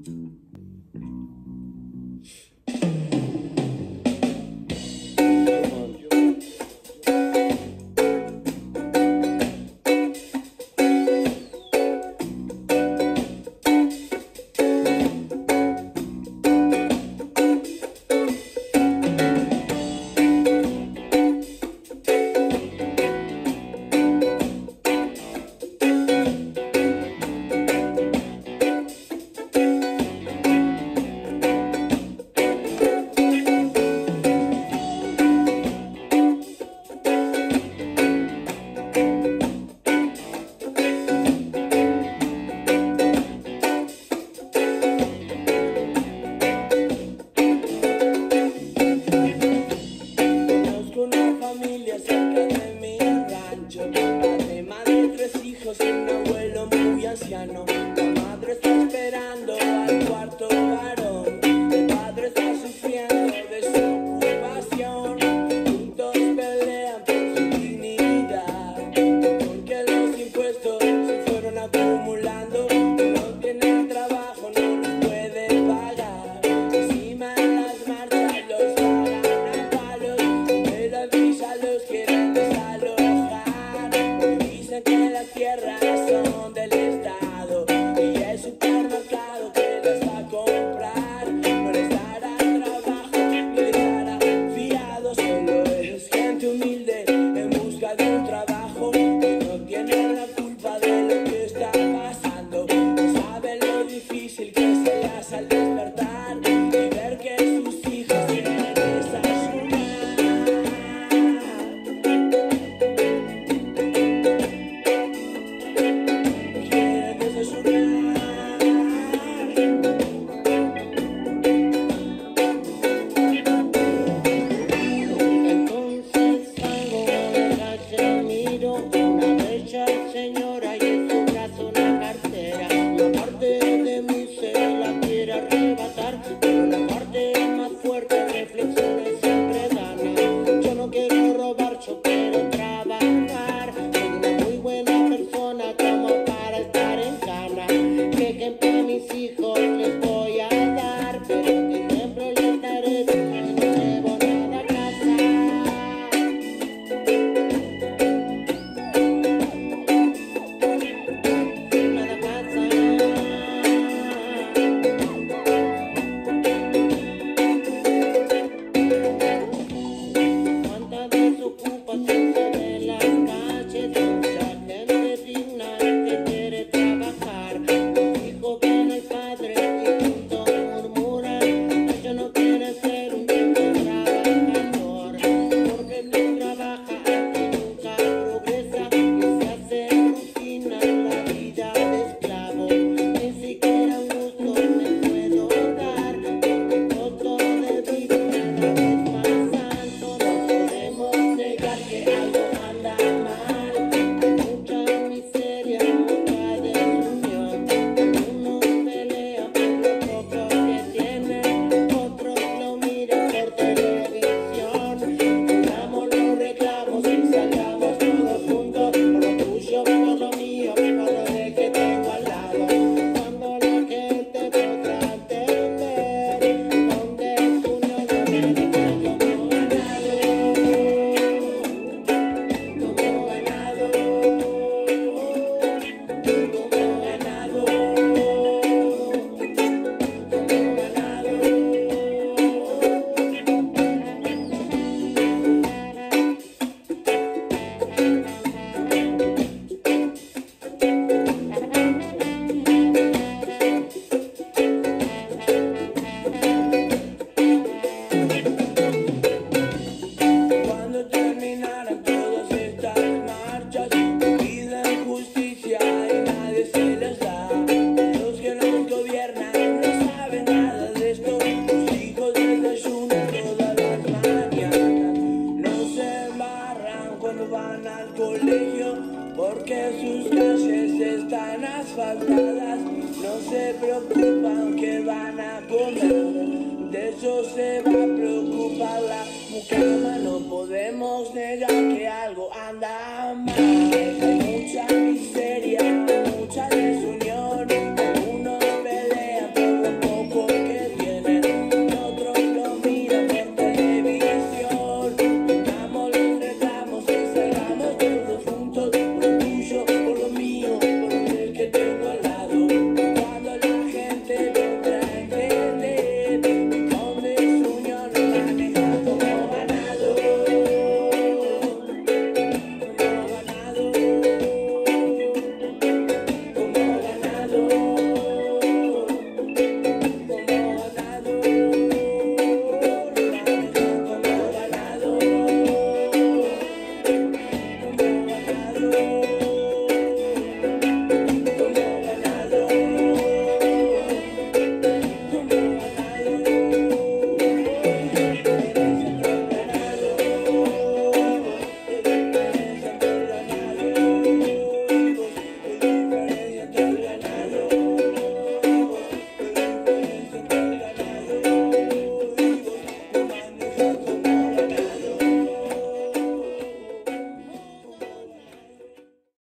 La madre está esperando al cuarto varón. El padre está sufriendo de su ocupación. Juntos pelean por su dignidad, porque los impuestos se fueron acumulando. No tienen trabajo, no los pueden pagar. Encima en las marchas los pagan a palos. De la visa los quieren desalojar, porque dicen que las tierras son del Estado y el supermercado que las va a comprar no les dará trabajo ni les dará fiado. Solo es gente humilde en busca de un trabajo y no tienen la culpa de lo que está pasando. No saben lo difícil que se les hace al despertar y ver que sus hijos quieren desayunar. Una bella señora y en su brazo una cartera. Una parte de mí se la quiere arrebatar, pero la parte más fuerte reflexiones siempre gana. Yo no quiero robar, yo quiero trabajar. Soy una muy buena persona como para estar en cana. Que ejemplo a mis hijos les voy a dar, pero que siempre les daré si no llevo nada a casa. Porque sus calles están asfaltadas, no se preocupan que van a comer. De eso se va a preocupar la mucama. No podemos negar que algo anda mal.